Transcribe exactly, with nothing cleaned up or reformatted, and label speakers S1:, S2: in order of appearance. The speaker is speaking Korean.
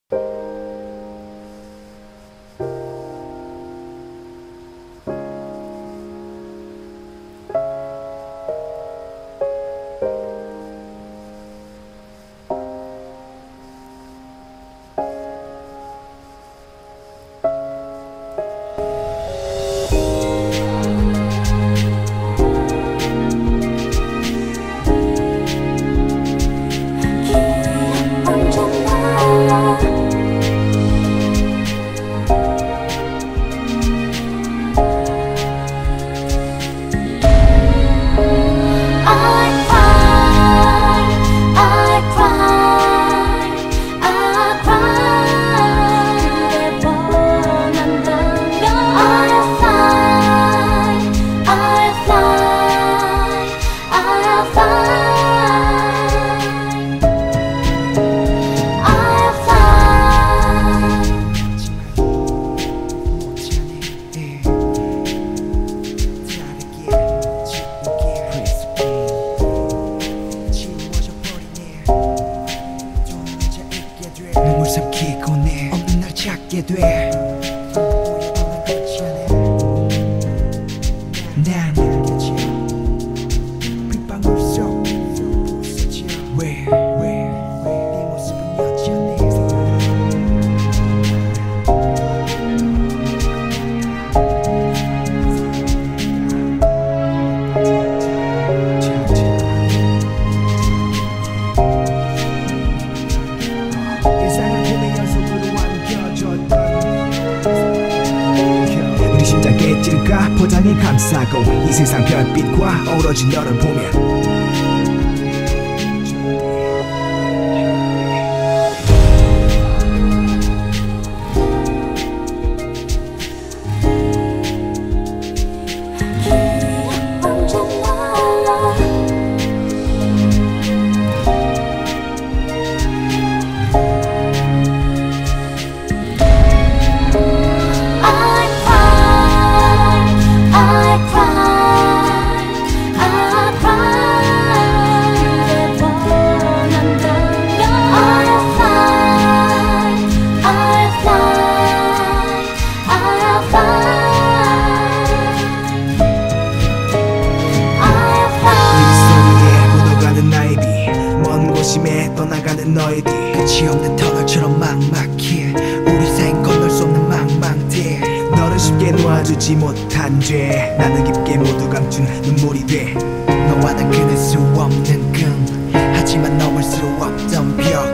S1: 눈물 삼키고 내 없는 날 찾게 돼. 난 빗방울 속 왜, 왜, 네 모습은 여전히 심장에 찔까 포장에 감싸고 이 세상 별빛과 어우러진 너를 보면 심해 떠나가는 너의 뒤 끝이 없는 터널처럼 막막해 우리 사이는 건널 수 없는 망망대 너를 쉽게 놓아주지 못한 죄 나는 깊게 모두 감춘 눈물이 돼 너와 난 그늘 수 없는 끈 하지만 넘을 수 없던 벽